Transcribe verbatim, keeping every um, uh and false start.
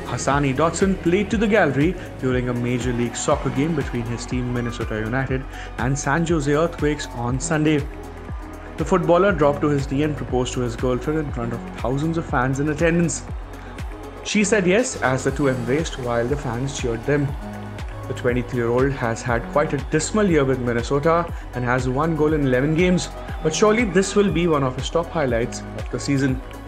Hassanidotson played to the gallery during a Major League Soccer game between his team Minnesota United and San Jose Earthquakes on Sunday. The footballer dropped to his knee and proposed to his girlfriend in front of thousands of fans in attendance. She said yes as the two embraced while the fans cheered them. The twenty-three-year-old has had quite a dismal year with Minnesota and has one goal in eleven games, but surely this will be one of his top highlights of the season.